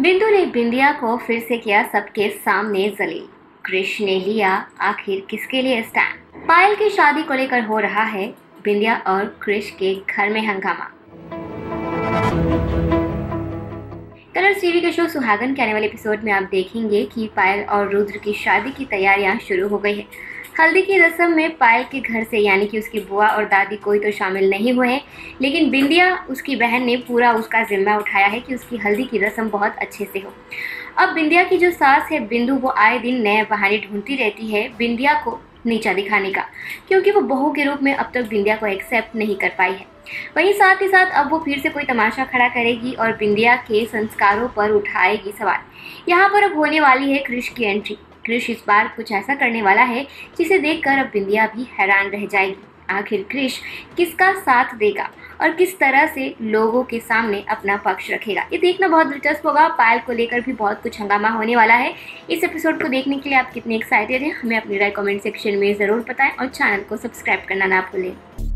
बिंदु ने बिंदिया को फिर से किया सबके सामने जलील। कृष ने लिया आखिर किसके लिए स्टैंड। पायल की शादी को लेकर हो रहा है बिंदिया और कृष के घर में हंगामा। कलर्स टीवी के शो सुहागन के आने वाले एपिसोड में आप देखेंगे कि पायल और रुद्र की शादी की तैयारियां शुरू हो गई है। हल्दी की रस्म में पायल के घर से यानी कि उसकी बुआ और दादी कोई तो शामिल नहीं हुए हैं, लेकिन बिंदिया उसकी बहन ने पूरा उसका जिम्मा उठाया है कि उसकी हल्दी की रस्म बहुत अच्छे से हो। अब बिंदिया की जो सास है बिंदु, वो आए दिन नए बहाने ढूंढती रहती है बिंदिया को नीचा दिखाने का, क्योंकि वो बहू के रूप में अब तक बिंदिया को एक्सेप्ट नहीं कर पाई है। वहीं साथ ही साथ अब वो फिर से कोई तमाशा खड़ा करेगी और बिंदिया के संस्कारों पर उठाएगी सवाल। यहाँ पर अब होने वाली है कृष की एंट्री। कृष इस बार कुछ ऐसा करने वाला है जिसे देखकर अब बिंदिया भी हैरान रह जाएगी। आखिर कृष किसका साथ देगा और किस तरह से लोगों के सामने अपना पक्ष रखेगा, ये देखना बहुत दिलचस्प होगा। पायल को लेकर भी बहुत कुछ हंगामा होने वाला है। इस एपिसोड को देखने के लिए आप कितने एक्साइटेड हैं, हमें अपनी राय कमेंट सेक्शन में ज़रूर बताएं और चैनल को सब्सक्राइब करना ना भूलें।